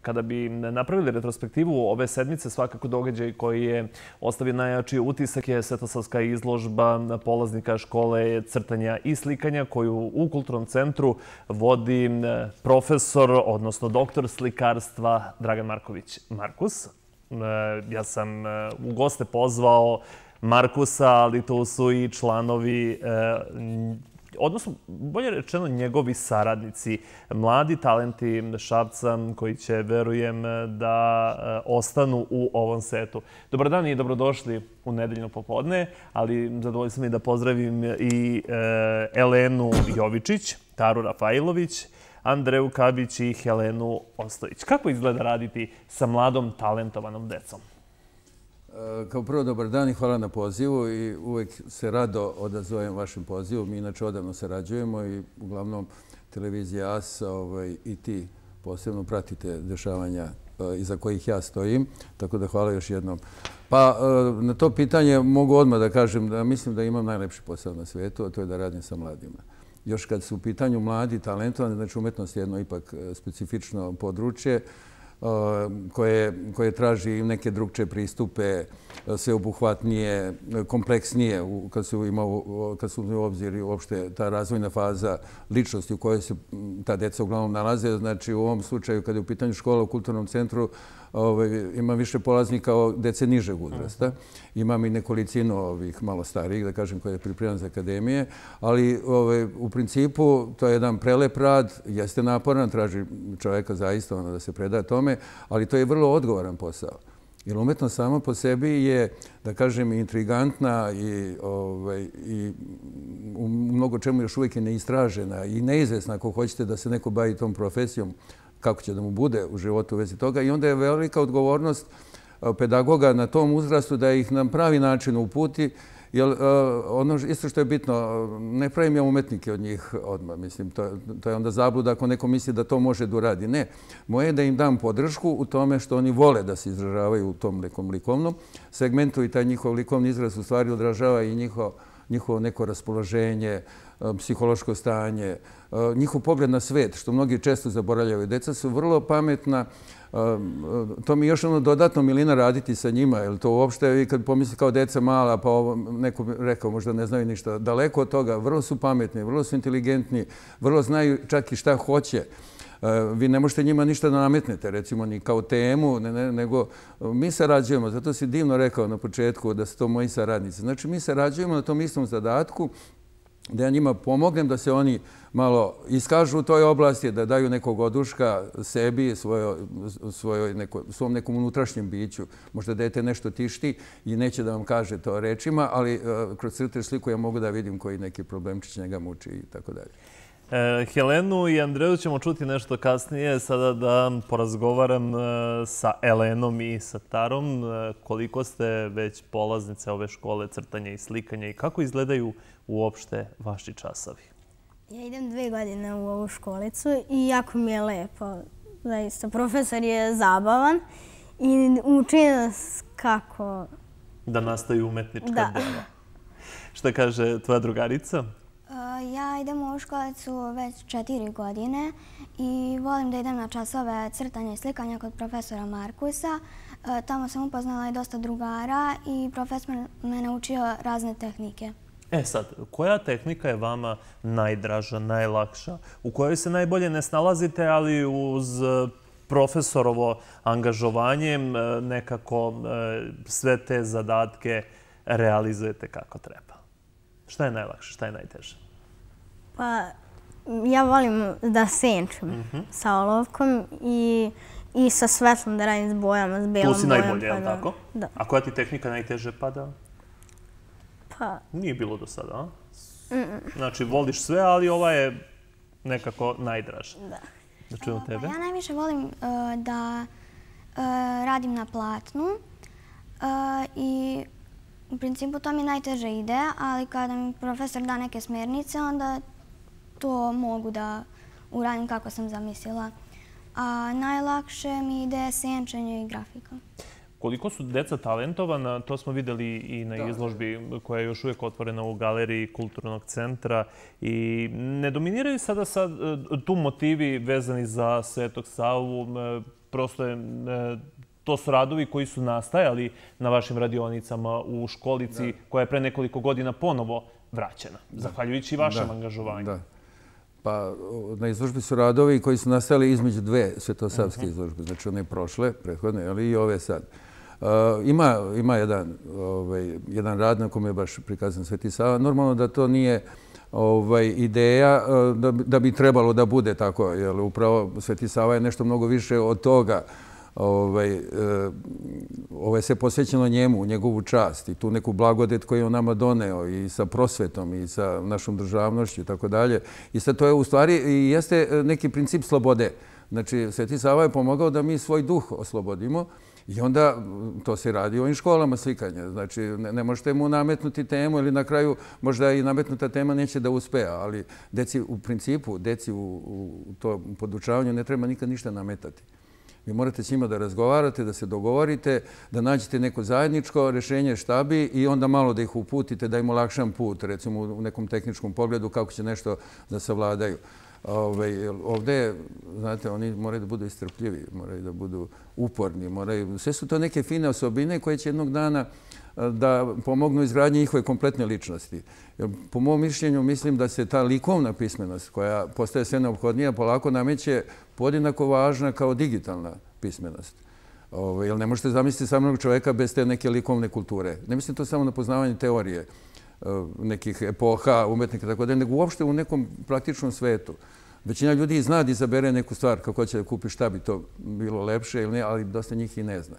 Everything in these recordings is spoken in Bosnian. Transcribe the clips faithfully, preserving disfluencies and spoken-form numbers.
Kada bi napravili retrospektivu ove sedmice, svakako događaj koji je ostavio najjači utisak je svetosavska izložba polaznika škole crtanja i slikanja koju u Kulturnom centru vodi profesor, odnosno doktor slikarstva Dragan Marković Markus. Ja sam u goste pozvao Markusa, ali tu su i članovi, odnosno, bolje rečeno, njegovi saradnici, mladi talenti Šapca koji će, verujem, da ostanu u ovom setu. Dobar dan i dobrodošli u nedeljno popodne, ali zadovoljstvo mi da pozdravim i Elenu Jovičić, Taru Rafajlović, Andreju Kabić i Helenu Ostojić. Kako izgleda raditi sa mladom, talentovanom decom? Kao prvo, dobar dan i hvala na pozivu i uvek se rado odazovem vašem pozivu. Mi inače odavno sarađujemo i uglavnom televizija A S i ti posebno pratite dešavanja iza kojih ja stojim, tako da hvala još jednom. Pa na to pitanje mogu odmah da kažem da mislim da imam najlepši posao na svijetu, a to je da radim sa mladima. Još kad su u pitanju mladi, talentovani, znači umetnost je jedno ipak specifično područje koje traži neke drugčije pristupe, sveobuhvatnije, kompleksnije kad su u obzir uopšte ta razvojna faza ličnosti u kojoj se ta deca uglavnom nalaze. Znači u ovom slučaju kada je u pitanju škola u Kulturnom centru ima više polaznika od dece nižeg uzrasta. Imam i nekolicinu ovih malo starijih, da kažem, koje je pripremljeno za akademije, ali u principu to je jedan prelep rad, jeste naporan, traži čoveka zaista da se preda tome, ali to je vrlo odgovoran posao. Jer umetnost sama po sebi je, da kažem, intrigantna i u mnogo čemu još uvijek je neistražena i neizvesna ako hoćete da se neko bavi tom profesijom, kako će da mu bude u životu u vezi toga. I onda je velika odgovornost pedagoga na tom uzrastu da ih na pravi način uputi. Jer ono isto što je bitno, ne pravim ja umetnike od njih odmah. Mislim, to je onda zabluda ako neko misli da to može da uradi. Ne. Moje je da im dam podršku u tome što oni vole da se izražavaju u tom nekom likovnom segmentu i taj njihov likovni izraz u stvari odražava i njihovo neko raspoloženje, psihološko stanje, njihov pogled na svet, što mnogi često zaboravljaju. Deca su vrlo pametna. To mi je još ono dodatno milina raditi sa njima, jer to uopšte, vi kad pomislite kao deca mala, pa neko bi rekao možda ne znaju ništa, daleko od toga, vrlo su pametni, vrlo su inteligentni, vrlo znaju čak i šta hoće. Vi ne možete njima ništa da nametnete, recimo ni kao temu, nego mi sarađujemo. Zato si divno rekao na početku da su to moji saradnici. Znači mi sarađujemo na tom istom zadatku, da ja njima pomognem da se oni malo iskažu u toj oblasti, da daju nekog oduška sebi, svom nekom unutrašnjem biću. Možda dete nešto tišti i neće da vam kaže to rečima, ali kroz crtež sliku ja mogu da vidim koji neki problemčić njega muči i tako dalje. Helenu i Andreju ćemo čuti nešto kasnije. Sada da porazgovaram sa Elenom i sa Tarom. Koliko ste već polaznice ove škole crtanja i slikanja i kako izgledaju uopšte vaši časovi? Ja idem dve godine u ovu školicu i jako mi je lepo. Zaista, profesor je zabavan i uči nas kako... Da nastaju umetnička dela. Šta kaže tvoja drugarica? Ja idem u ovu školicu već četiri godine i volim da idem na časove crtanja i slikanja kod profesora Markusa. Tamo sam upoznala i dosta drugara i profesor me naučio razne tehnike. E sad, koja tehnika je vama najdraža, najlakša, u kojoj se najbolje ne snalazite, ali uz profesorovo angažovanje nekako sve te zadatke realizujete kako treba? Šta je najlakše, šta je najteže? Pa, ja volim da senčim sa olovkom i sa svetlom da radim s bojama, s belom bojom. Tu si najbolje, je li tako? Da. A koja ti tehnika najteže pada? Pa... Nije bilo do sada, a? Znači, voliš sve, ali ova je nekako najdraža. Da. Da čujemo tebe. Ja najviše volim da radim na platnu i u principu to mi najteže ide, ali kada mi profesor da neke smjernice, onda to mogu da uradim kako sam zamislila. A najlakše mi ide senčenje i grafika. Koliko su deca talentovana, to smo videli i na izložbi koja je još uvijek otvorena u galeriji Kulturnog centra. I ne dominiraju sada tu motivi vezani za Svetog Savu. prosto je, to su radovi koji su nastajali na vašim radionicama u školici koja je pre nekoliko godina ponovo vraćena, zahvaljujući vašem angažovanju. Da. Pa na izložbi su radovi koji su nastali između dve svetosavske izložbe, znači one prošle, prethodne, ali i ove sad. Ima, ima jedan, ovaj, jedan rad na kome je baš prikazan Sveti Sava. Normalno da to nije ovaj, ideja da, da bi trebalo da bude tako, jer upravo Sveti Sava je nešto mnogo više od toga. Ovaj, ovo je sve posvećeno njemu, njegovu čast i tu neku blagodet koju je on nama doneo i sa prosvetom i sa našom državnošću i tako dalje. I sad to je u stvari i jeste neki princip slobode. Znači, Sveti Sava je pomogao da mi svoj duh oslobodimo i onda to se radi u ovim školama slikanja. Znači, ne, ne možete mu nametnuti temu ili na kraju možda i nametnuta tema neće da uspe, ali deci u principu, deci u, u to podučavanju ne treba nikad ništa nametati. Vi morate s njima da razgovarate, da se dogovorite, da nađete neko zajedničko rješenje šta bi i onda malo da ih uputite, da im olakšam put, recimo u nekom tehničkom pogledu kako će nešto da savladaju. Ove, ovdje, znate, oni moraju da budu istrpljivi, moraju da budu uporni, moraju, sve su to neke fine osobine koje će jednog dana da pomognu izgradnji njihove kompletne ličnosti. Po mom mišljenju mislim da se ta likovna pismenost koja postaje sve neophodnija polako nameće podjednako važna kao digitalna pismenost. Ove, jer ne možete zamisliti samog čovjeka bez te neke likovne kulture. Ne mislim to samo na poznavanje teorije nekih epoha, umetnika, tako da, nego uopšte u nekom praktičnom svetu. Većina ljudi zna da izabere neku stvar kako će da kupi, šta bi to bilo lepše ili ne, ali dosta njih i ne zna.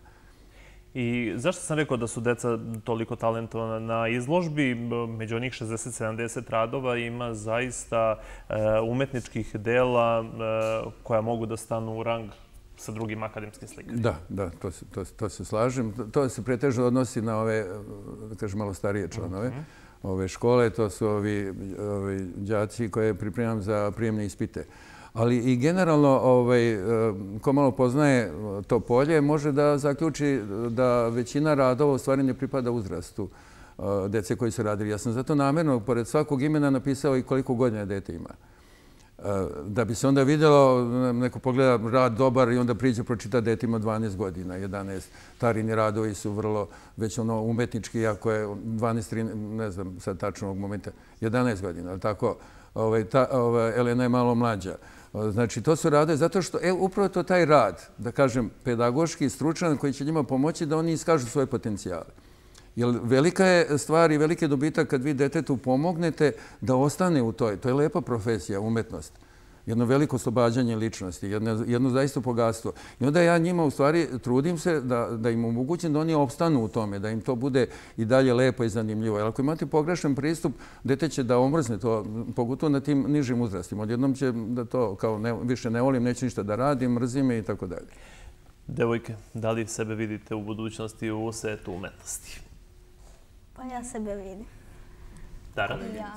I zašto sam rekao da su deca toliko talentovana na izložbi? Među onih šezdeset sedamdeset radova ima zaista umetničkih dela koja mogu da stanu u rang sa drugim akademskim slikama. Da, da, to se, to, to se slažem. To se pretežno odnosi na ove, da kažem, malo starije članove ove škole. To su ovi, ovi đaci koje pripremam za prijemne ispite. Ali i generalno, ovaj, ko malo poznaje to polje, može da zaključi da većina radova u stvari ne pripada uzrastu dece koji su radili. Ja sam zato namjerno, pored svakog imena, napisao i koliko godina dete ima. Da bi se onda vidjelo, neko pogleda rad dobar i onda priđe pročita dete ima dvanaest godina, jedanaest. Tarini radovi su vrlo već ono umetnički, iako je dvanaest, ne znam sad tačno ovog momenta, jedanaest godina, ali tako, ovaj, ta, ovaj, Elena je malo mlađa. Znači, to su rade zato što, e, upravo to taj rad, da kažem, pedagoški, stručan, koji će njima pomoći da oni iskažu svoje potencijale. Jer velika je stvar i veliki dobitak kad vi detetu pomognete da ostane u toj. To je lepa profesija, umetnost. Jedno veliko oslobađanje ličnosti, jedno, jedno zaista bogatstvo. I onda ja njima u stvari trudim se da, da im omogućim da oni opstanu u tome, da im to bude i dalje lepo i zanimljivo. Jer ako imate pogrešan pristup, dete će da omrzne to, pogotovo na tim nižim uzrastima. Odjednom će da to kao ne, više ne volim, neću ništa da radim, mrzi me i tako dalje. Devojke, da li sebe vidite u budućnosti u svetu umetnosti? Pa ja sebe vidim. Dara? Ja.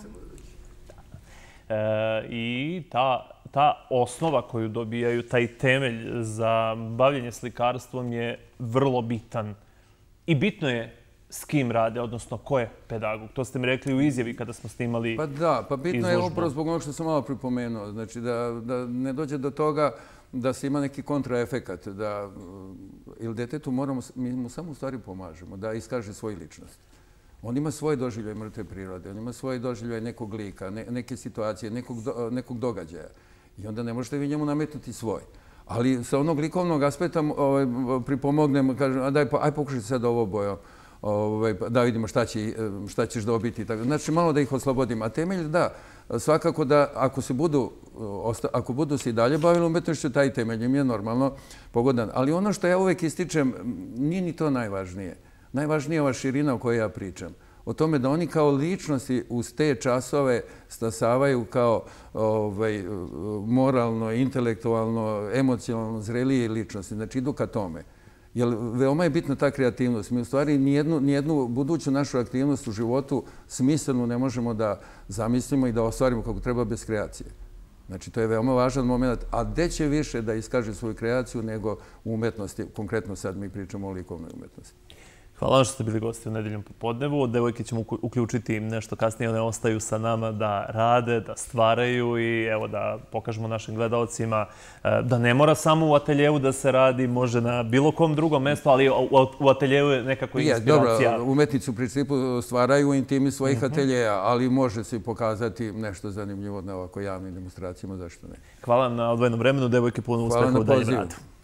E, I ta, ta osnova koju dobijaju, taj temelj za bavljenje slikarstvom je vrlo bitan. I bitno je s kim rade, odnosno ko je pedagog. To ste mi rekli u izjavi kada smo snimali izložbu. Pa da, pa bitno je upravo zbog onog što sam malo pripomenuo. Znači da, da ne dođe do toga da se ima neki kontraefekat, da ili detetu moramo, mi mu samo u stvari pomažemo, da iskaže svoju ličnost. On ima svoje doživljaje mrtve prirode, on ima svoje doživljaje nekog lika, ne, neke situacije, nekog, do, nekog događaja. I onda ne možete vi njemu nametnuti svoj. Ali sa onog likovnog aspekta ovaj, pripomognem, kažem, a daj, aj pokušajte sad ovo bojo, ovaj, da vidimo šta, će, šta ćeš dobiti. Znači, malo da ih oslobodim. A temelj, da, svakako da ako se budu, ako budu se i dalje bavili umetnošću, taj temelj im je normalno pogodan. Ali ono što ja uvek ističem, nije ni to najvažnije. Najvažnija je ova širina o kojoj ja pričam. O tome da oni kao ličnosti uz te časove stasavaju kao ovaj, moralno, intelektualno, emocionalno zrelije ličnosti. Znači, idu ka tome. Jer veoma je bitna ta kreativnost. Mi u stvari nijednu, nijednu buduću našu aktivnost u životu smislenu ne možemo da zamislimo i da ostvarimo kako treba bez kreacije. Znači, to je veoma važan moment. A gde će više da iskaže svoju kreaciju nego u umetnosti? Konkretno sad mi pričamo o likovnoj umetnosti. Hvala vam što ste bili gosti u Nedeljom popodnevu. Devojke ćemo uključiti nešto kasnije. One ostaju sa nama da rade, da stvaraju i evo da pokažemo našim gledalcima da ne mora samo u ateljevu da se radi, može na bilo kom drugom mjestu, ali u ateljevu je nekako inspiracija. Dobro, umetnici u principu stvaraju u intimi svojih ateljeja, ali može se pokazati nešto zanimljivo na ovako javnim demonstracijama, zašto ne. Hvala vam na odvojenom vremenu. Devojke, puno uspeha u daljem radu.